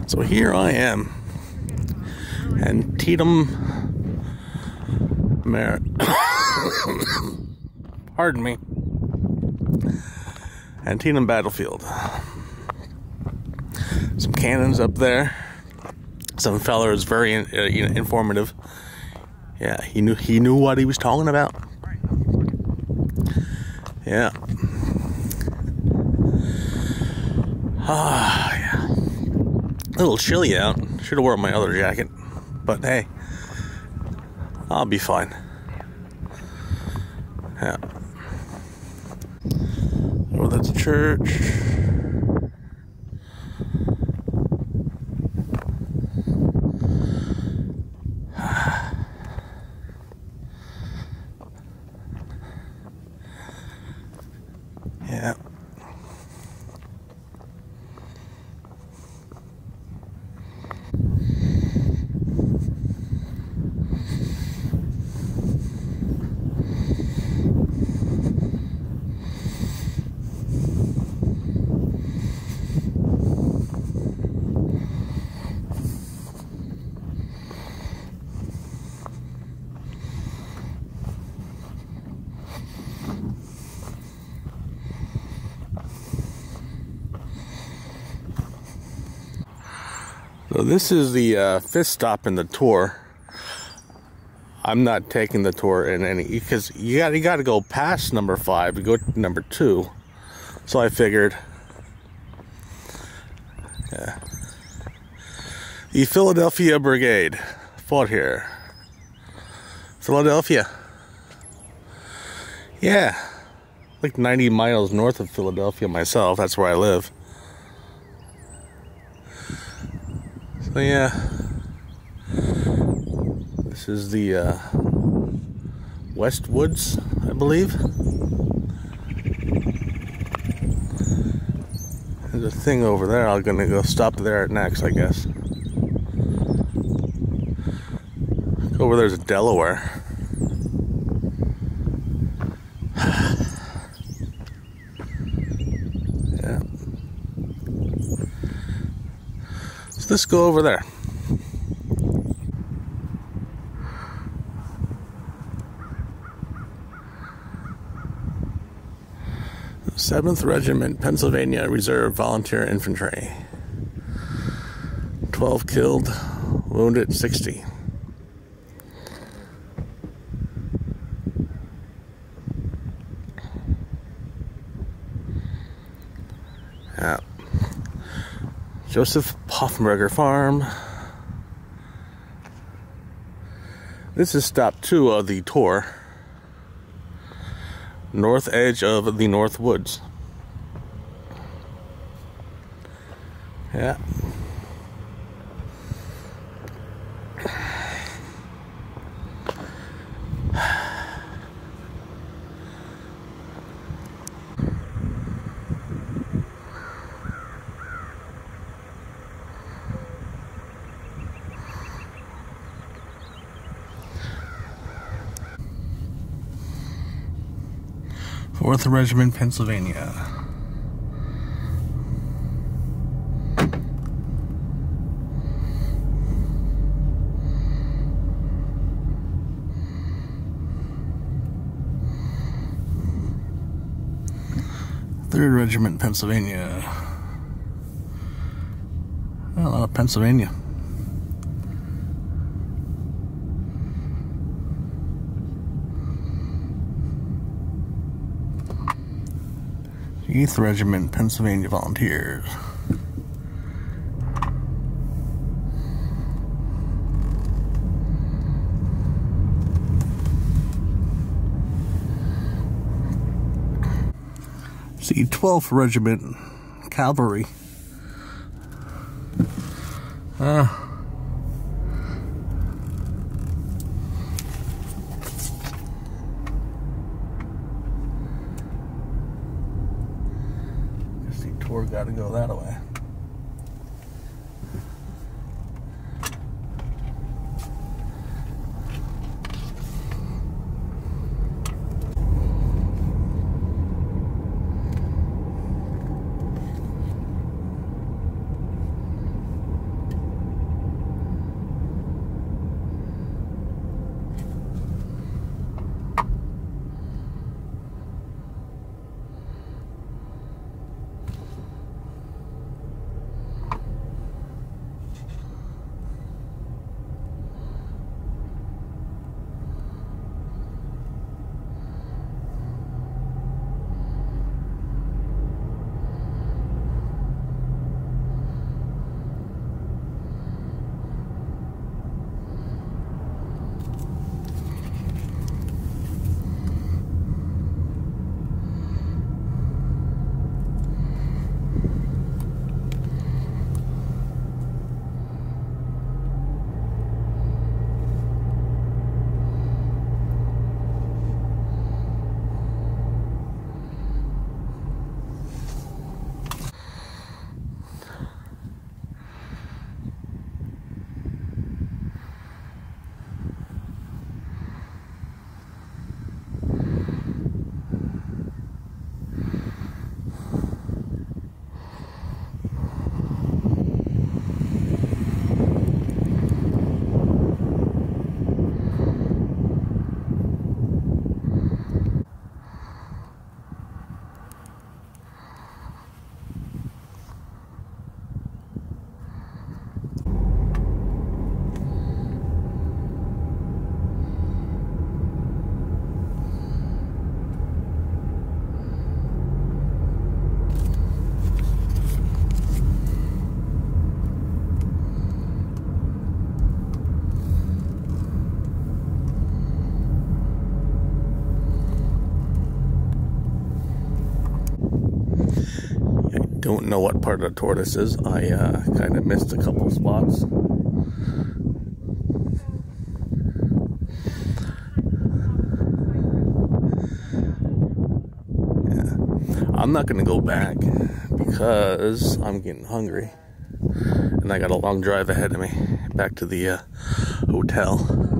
So here I am, Antietam, pardon me, Antietam Battlefield. Some cannons up there. Some fella is very informative. Yeah, he knew what he was talking about. Yeah. Yeah. A little chilly out. Should have worn my other jacket. But hey, I'll be fine. Yeah. Oh, that's a church. Yeah. So this is the fifth stop in the tour. I'm not taking the tour in any, because you got to go past number 5 to go to number 2. So I figured, yeah. The Philadelphia Brigade fought here. Philadelphia. Yeah, like 90 miles north of Philadelphia myself. That's where I live. So yeah, this is the West Woods, I believe. There's a thing over there. I'm gonna go stop there next, I guess. Over there's a Delaware. Yeah. So let's go over there. The 7th Regiment, Pennsylvania Reserve Volunteer Infantry. 12 killed, wounded 60. Yeah. Joseph Poffenberger Farm. This is stop 2 of the tour. North edge of the North Woods. Yeah. Fourth Regiment, Pennsylvania. Third Regiment, Pennsylvania. Oh, a lot of Pennsylvania. Eighth Regiment, Pennsylvania Volunteers. See, 12th Regiment Cavalry. Tour got to go that way. don't know what part of the tour this is. I kind of missed a couple spots. I'm not gonna go back because I'm getting hungry and I got a long drive ahead of me back to the hotel.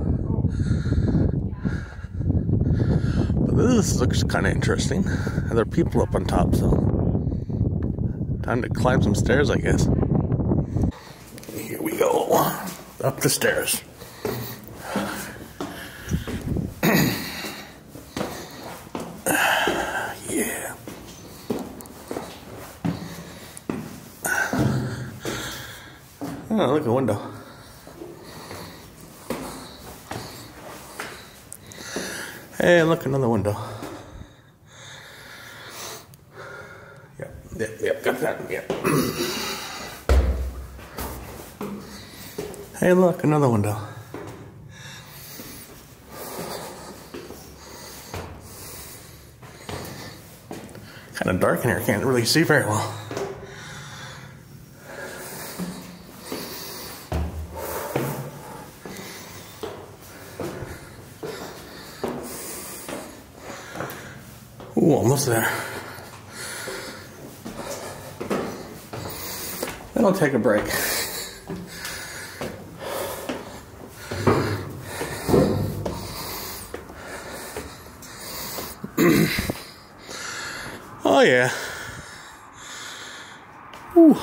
But this looks kind of interesting. There are people up on top, so time to climb some stairs, I guess. Here we go, up the stairs. Yeah. Oh, look at the window. Hey, look, another window. Yep, got that, yep. Hey, look, another window. Kind of dark in here, can't really see very well. Ooh, almost there. Then I'll take a break. Oh yeah. Ooh.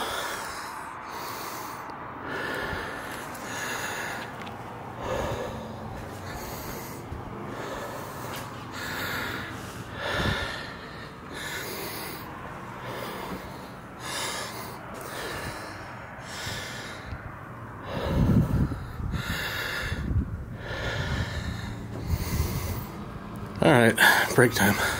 All right, break time.